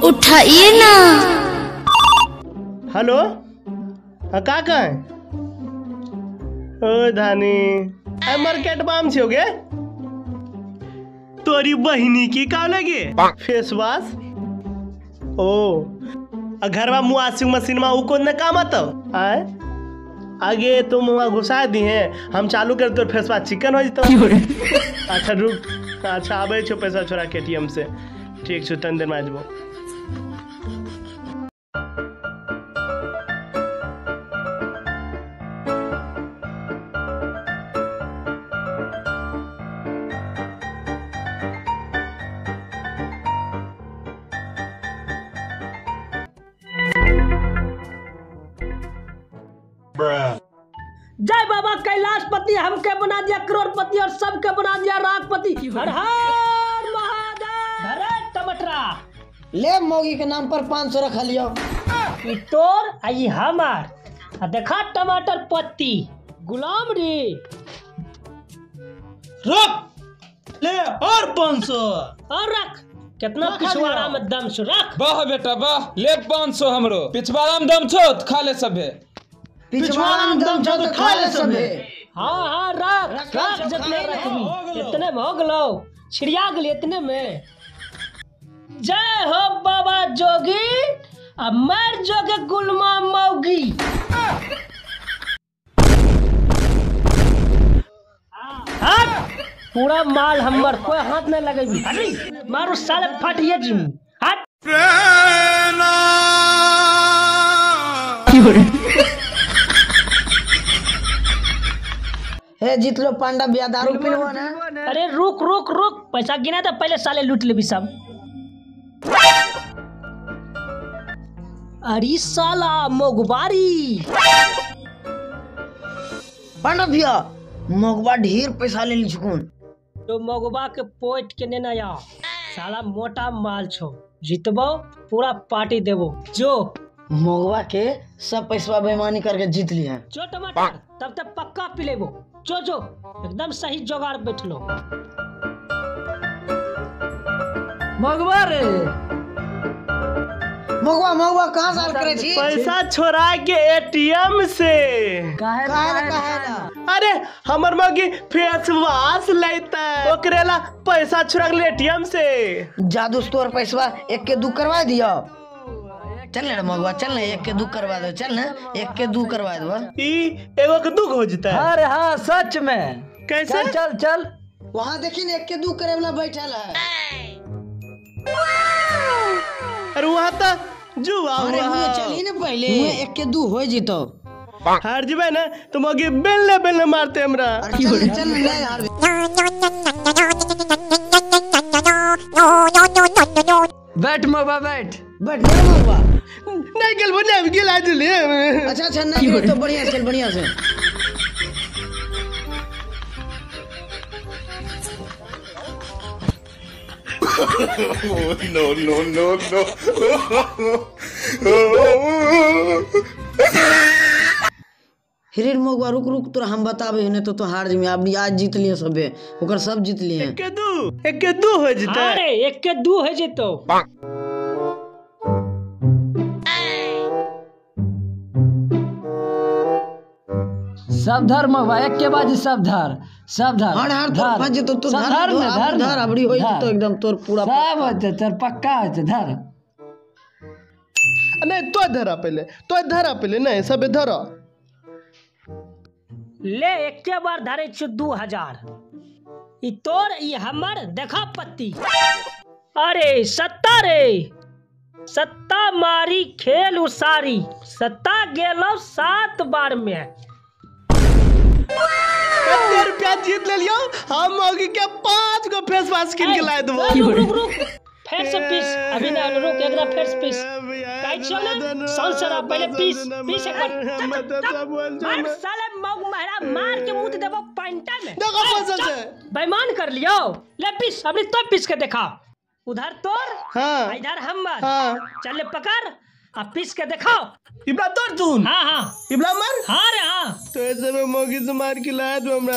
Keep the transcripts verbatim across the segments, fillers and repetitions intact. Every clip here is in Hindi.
उठाइए ना। हेलो, हाँ का कहे ओ धानी आई मार्केट बाम छे गे तोरी बहिनी की का लगे फेस वॉश ओ घर में मुँह वॉशिंग मशीन में वो कौन काम आता आए आगे तुम वहाँ घुसा दी हैं हम चालू कर तो फेस वॉश चिकन हो जाता। अच्छा रुक, अच्छा आबे छो पैसा छोड़ा के टी एम से ठीक छो तन देर में आजबो। जय बाबा कैलाशपति, हमके बना दिया करोड़पति और सबके बना दिया राजपति। हर हर महादेव। अरे टमाटरा ले मोगी के नाम पर पाँच सौ रख लियो। ई तोर आई हमार देखा टमाटर पत्ती गुलाम रे रख ले और पाँच सौ और रख कितना पिछवाड़ा में दम छो रख। वाह बेटा वाह, ले पाँच सौ हमरो पिछवाड़ा में दम छो खा ले सबे। पिछवाड़ा में दम छो तो खा ले सबे। हाँ हाँ रख रख जितने रखबी इतने में हो गलो छिड़िया गली इतने में। जय हो बाबा जोगी अब मर जोगे गुलमा मौगी। हट पूरा माल हमर कोई हाथ नहीं लगेगी। अरे मारो साले फटिए जी हट। हे जीत लो पांडा बिया दारू पीलवा ना। अरे रुक रुक रुक पैसा गिना तो पहले साले लूट ले भी सब। अरे साला मोगबारी पांडा भैया मोगबा ढेर पैसा ले ली छुकुन। तो मोगबा के पोइट के नेना या साला मोटा माल छो जीतबो पूरा पार्टी देबो जो। मोगबा के सब पैसा बेईमानी करके जीत लिए। जो टमाटर तब तक पक्का पी लेबो जो जो एकदम सही जोगाड़ बैठ लो। मोगबा रे मोगबा मोगबा कहाँ साल करे छी? पैसा छोड़ा के एटीएम से। काहे काहे काहे? अरे हमर मगी फेस वॉश लेता ओकरेला पैसा छुड़ा के एटीएम से। जादू स्टोर पैसा एक के दू करवा दियो। चल ना मगवा चल ना एक के दू करवा दो। चल ना एक के दू करवा दो। ई एगो के दू हो जाता है। अरे हाँ सच में कैसे? चल चल चल वहाँ देखी ना एक के दू करे वाला बैठल है। अरे वहाँ तो जुआ अरे हुआ चली ना पहले एक के दू हो जीतो। हार जीवे ना तो मगी बेलने बेलने मारते हमरा। चल चल ना यार बैठ मोबा बैठ बैठ ना मगवा। नहीं गल बने अब गिला चले। अच्छा अच्छा नहीं तो बढ़िया चल बढ़िया से। no no no no Hiren मगवा रुक रुक तोरा हम बताबे ने तो तो हार जमी। अब आज जीत लिए सबे ओकर सब जीत लिए। एक के दू एक के दू हो जाता। अरे एक के दू हो जेतो। सब धर मोबा एक के बाजी सब धर सब धर हार हार तो फंस तो तो सब धर में धर धर अबड़ी होई तो एकदम तोर पूरा सब होते तेर पक्का होते धर। नहीं तो धरा पहले तो धरा पहले नहीं सब धरा ले एक के बार धरे छ दू हजार। ई तोर ई हमर देखा पत्ती। अरे सत्ता रे सत्ता मारी खेल उसारी सत्ता गेलो सात बार में। कितने रुपया जीत ले लियो हम मगी के पांच गो फेस वॉश किन के लाए दबो। रुक रुक रुक फेर से पीस अभी ना रुक एकरा फेर से पीस काई छो ना सन सरा पहले पीस पीस एक बार मार साले मग महरा मार के मुंह देबो पैंटा में। देखो पैसा से बेईमान कर लियो ले पीस अभी तो पीस के देखा। उधर तोर हाँ इधर हमर हाँ चल ले पकड़ अब पीस के दिखाओ। इब्रा तोड़ तून हाँ हाँ इब्रा मार। हाँ रे हाँ तो ऐसे में मोगी से मार के लाया तो हमरा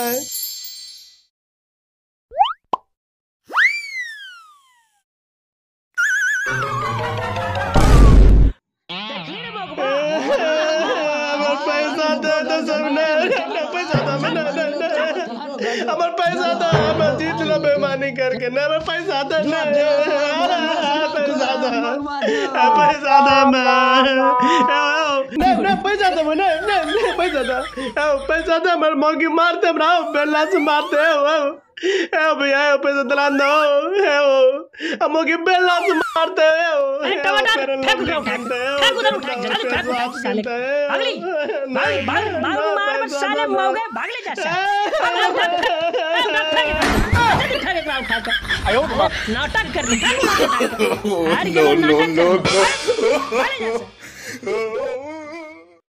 है। देखिए ना मगवा हमार पैसा दे दो सबने पैसा दो मैंने हमार पैसा दो हम जीत लो बेईमानी करके ना हमार पैसा दो ना पैसा दो पैसा दो मैं ना पैसा दो मैंने ना पैसा दो पैसा दो हमार मोगी मारते हमरा बेला से मारते हो ए भैया पैसा दिला दो हम मोगी बेला से मारते हो टमाटर फेंक उधर उठा फेंक उधर उठा जल्दी फेंक उठा साले भागली भाग भाग भाग मार मत साले मौगे भागले जा साले नाटक कर no, no, no, no.